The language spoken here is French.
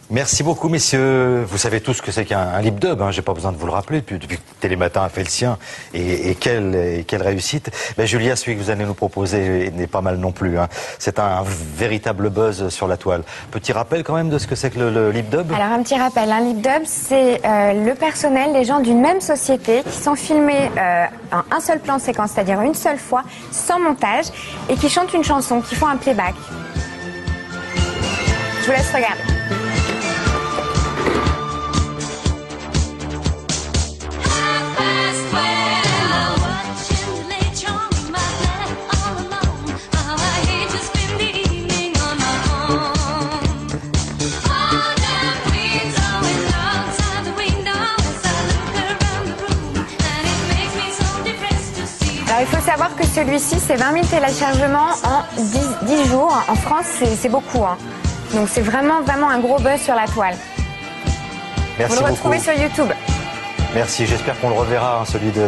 Merci beaucoup, messieurs. Vous savez tous ce que c'est qu'un lip dub, hein. J'ai pas besoin de vous le rappeler depuis que Télématin a fait le sien. Et quelle réussite. Ben, Julia, celui que vous allez nous proposer n'est pas mal non plus, hein. C'est un véritable buzz sur la toile. Petit rappel quand même de ce que c'est que le lip dub. Alors un petit rappel, un lip dub, c'est le personnel, les gens d'une même société qui sont filmés en un seul plan de séquence, c'est-à-dire une seule fois, sans montage, et qui chantent une chanson, qui font un playback. Je vous laisse regarder. Alors, il faut savoir que celui-ci, c'est 20 000 téléchargements en 10 jours. En France, c'est beaucoup, hein. Donc, c'est vraiment un gros buzz sur la toile. Merci Vous le retrouvez beaucoup. sur YouTube. Merci, j'espère qu'on le reverra, hein, celui de